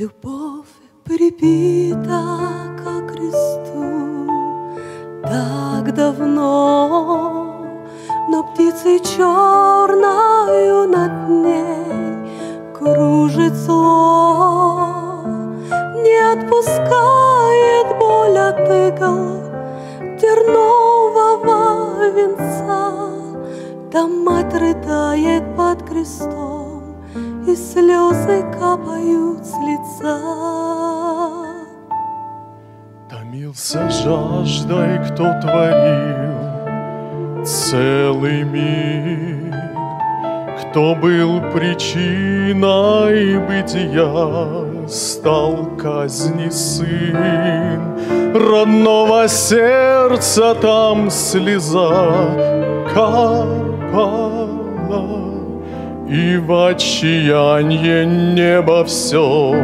Любовь прибита ко кресту так давно, но птицей черною над ней кружит зло, не отпускает боль от игл тернового венца. Там мать рыдает под крестом, и слезы капают с лица. Томился жаждой, кто творил целый мир, кто был причиной бытия, стал казни сын. Родного сердца там слеза капала, и в отчаянье небо все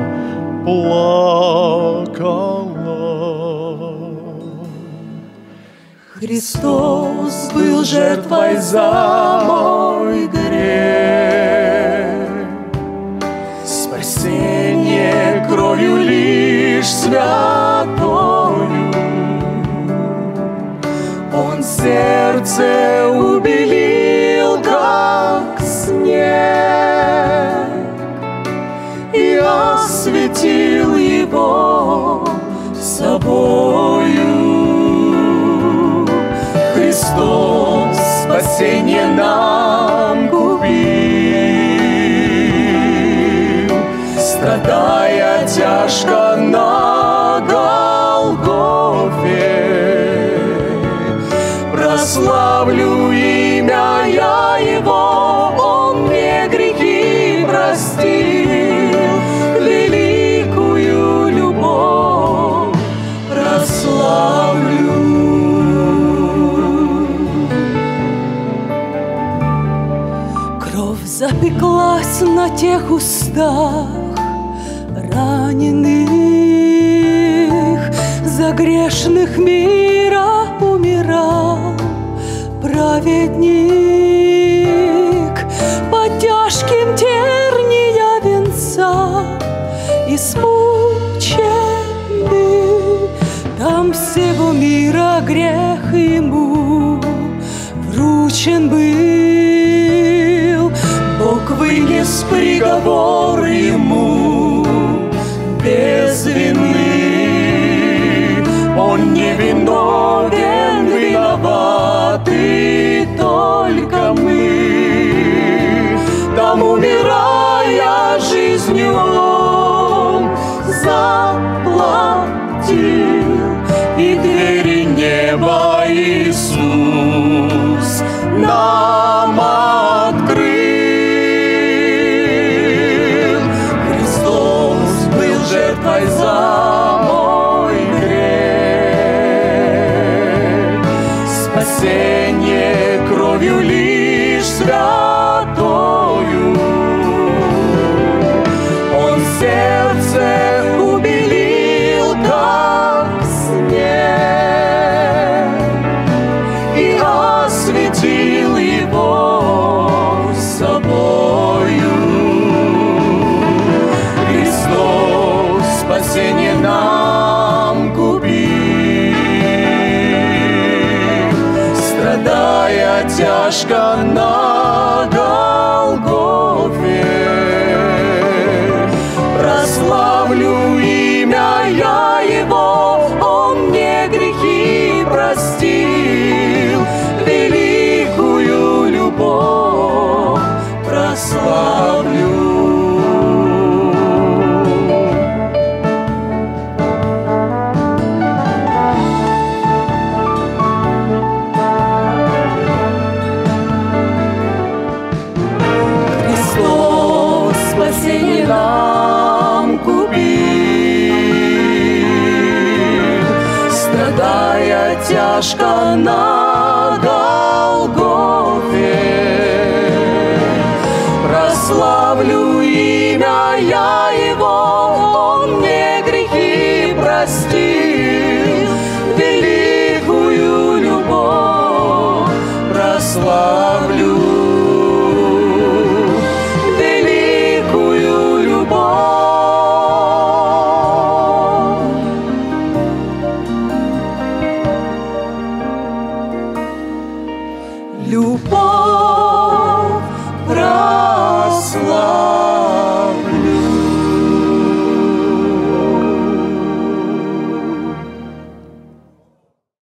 плакало. Христос был жертвой за мой грех, спасение кровью лишь святою. Он сердце убелил, как снег, и осветил его собою. Христос спасение нам купил, страдая тяжко на Голгофе. Прославлю имя я его, он мне грехи простил, великую любовь прославлю. Кровь запеклась на тех устах раненых, за грешных мира умирал праведник. Под тяжким терния венца измученный, там всего мира грех ему вручен был. Бог вынес приговор ему без вины. Он не виновен, виноваты только мы. Там, умирая жизнью, он заплатил, и двери неба Иисус нам открыл. Христос был жертвой за мой грех, спасение кровью лишь святою. Он сердце убелил, как снег, и осветил его собою. Христос спасение нам купил, страдая тяжко на Голгофе. Прославлю имя я его, он мне грехи простил, великую любовь прославлю. Христос спасение нам купил, страдая тяжко на Голгофе. Прославлю имя я его, он мне грехи простил, великую любовь прославлю. Великую любовь любовь.